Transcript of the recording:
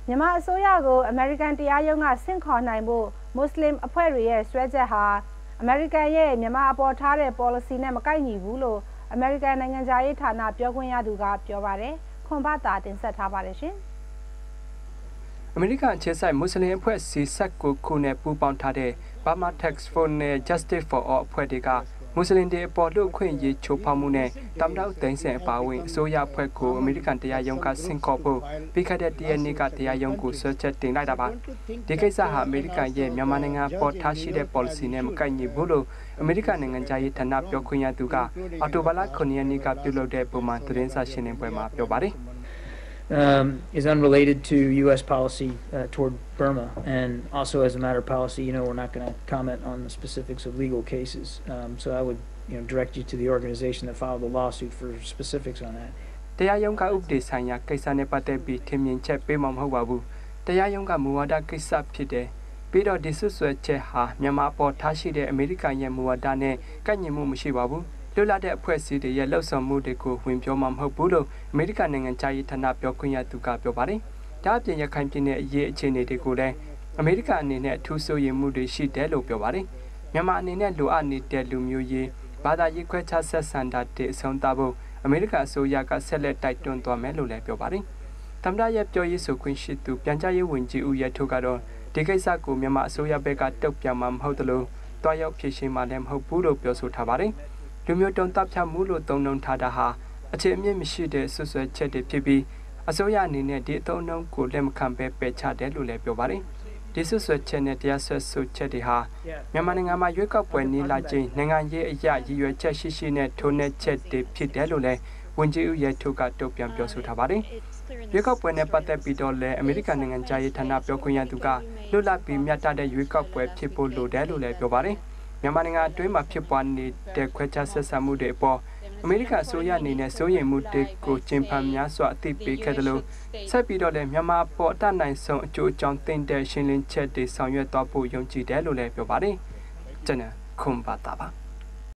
မြန်မာအစိုးရကို American တရားရုံးကဆင့်ခေါ်နိုင်ဖို့ Muslim အဖွဲ့တွေရဲ့ဆွဲချက်ဟာ American ရဲ့မြန်မာအပေါ်ထားတဲ့ policy နဲ့မကိုက်ညီဘူးလို့ American နိုင်ငံသားရေးဌာနပြောခွင့်ရသူကပြောပါတယ်။ခွန်ဘတာတင်ဆက်ထားပါတယ်ရှင်။ American အခြေစိုက် Muslim အဖွဲ့အစည်း19ခုနဲ့ပူးပေါင်းထားတဲ့ Burma Tax Force နဲ့ Justice for All အဖွဲ့တွေက မွတ်စလင်တွေအပေါ်လူ့အခွင့်အရေးချိုးဖောက်မှုနဲ့တမ်တောက်သိန်းစင်အပါအဝင်အစိုးရအဖွဲ့ကို American တရားရုံးကဆင့်ခေါ်ဖို့ပြီးခဲ့တဲ့ တရက်နေ့ကတရားရုံးကိုဆွဲချက်တင်လိုက်တာပါ။ဒီကိစ္စဟာ American ရဲ့မြန်မာနိုင်ငံပေါ်ထားရှိတဲ့ policy နဲ့မကိုက်ညီဘူးလို့ American နိုင်ငံသားရေးဌာနပြောခွင့်ရသူကအော်တိုဘာလ9ရက်နေ့ကပြုလုပ်တဲ့ပုံမှန်သတင်းစာရှင်းလင်းပွဲမှာပြောပါတယ်။ is unrelated to U.S. policy toward Burma, and also as a matter of policy, we're not going to comment on the specifics of legal cases. So I would, direct you to the organization that filed the lawsuit for specifics on that. တရားရုံးကဥပဒေဆိုင်ရာကိစ္စနဲ့ပတ်သက်ပြီးထင်မြင်ချက်ပေးမှာမဟုတ်ပါဘူး။တရားရုံးကမူဝါဒကိစ္စဖြစ်တယ်။ပြီးတော့ဒီဆွဆွဲချက်ဟာမြန်မာပေါ်ထားရှိတဲ့အမေရိကန်ရဲ့မူဝါဒနဲ့ကိုက်ညီမှုမရှိပါဘူး။လွတ်လပ်တဲ့အဖွဲ့အစည်းတွေရဲ့လှုပ်ဆောင်မှုတွေကိုဝင်ပြောမှာမဟုတ်ဘူးလို့အမေရိကန်နိုင်ငံသားရေးဌာနပြောခွင့်ရသူကပြောပါတယ်။ဒါအပြင်ရခိုင်ပြည်နယ်အရေးအခြေအနေတွေကိုလည်းအမေရိကန်အနေနဲ့အထူးစိုးရိမ်မှုတွေရှိတယ်လို့ပြောပါတယ်။မြန်မာအနေနဲ့လိုအပ်နေတဲ့လူမျိုးရေးဘာသာရေးခွဲခြားဆက်ဆံတာတွေအဆုံးသတ်ဖို့အမေရိကန်အစိုးရကဆက်လက်တိုက်တွန်းသွားမယ်လို့လည်းပြောပါတယ်။သမ္မတရဲ့ပြောရေးဆိုခွင့်ရှိသူပြန်ကြားရေးဝန်ကြီးဦးရဲထွန်းကတော့ဒီကိစ္စကိုမြန်မာအစိုးရဘက်ကတုံ့ပြန်မှာမဟုတ်သလိုတွားရောက်ဖြေရှင်းမှာလည်းမဟုတ်ဘူးလို့ပြောဆိုထားပါတယ်။လူမျိုးတုံးတပ်ဖြတ်မှုလို့သုံးနှုန်းထားတာဟာအခြေအမြစ်မရှိတဲ့ဆွဆွဲချက်တွေဖြစ်ပြီးအစိုးရအနေနဲ့ဒီအသုံးနှုန်းကိုလက်မခံဘဲပယ်ချတယ်လို့လည်းပြောပါတယ်။ဒီဆွဆွဲချက်နဲ့တရားစွဲဆိုချက်တွေဟာမြန်မာနိုင်ငံမှာရွေးကောက်ပွဲနေလာချိန်နိုင်ငံရေးအရာရည်ရွယ်ချက်ရှိရှိနဲ့ထိုးနှက်ချက်တွေဖြစ်တယ်လို့လည်းဝန်ကြီးဦးရဲထွန်းကတုံ့ပြန်ပြောဆိုထားပါတယ်။ရွေးကောက်ပွဲနဲ့ပတ်သက်ပြီးတော့လည်းအမေရိကန်နိုင်ငံသားရေးဌာနပြောခွင့်ရသူကလွတ်လပ်ပြီးမြတ်တဲ့ရွေးကောက်ပွဲဖြစ်ဖို့လိုတယ်လို့လည်းပြောပါတယ်။မြန်မာနိုင်ငံအတွင်းမှာဖြစ်ပွားနေတဲ့ခွဲခြားဆက်ဆံမှုတွေအပေါ်အမေရိကန်အစိုးရအနေနဲ့စိုးရိမ်မှုတွေကိုကျင်းပများစွာအသိပေးခဲ့တယ်လို့ဆက်ပြီးတော့လည်းမြန်မာပေါ်အတနိုင်ဆုံးအကျိုးအကြောင်းသိတဲ့ရှင်းလင်းချက်တွေဆောင်ရွက်သွားဖို့ယုံကြည်တယ်လို့လည်းပြောပါတယ်။ကျွန်တော်ခွန်ပါတာပါ။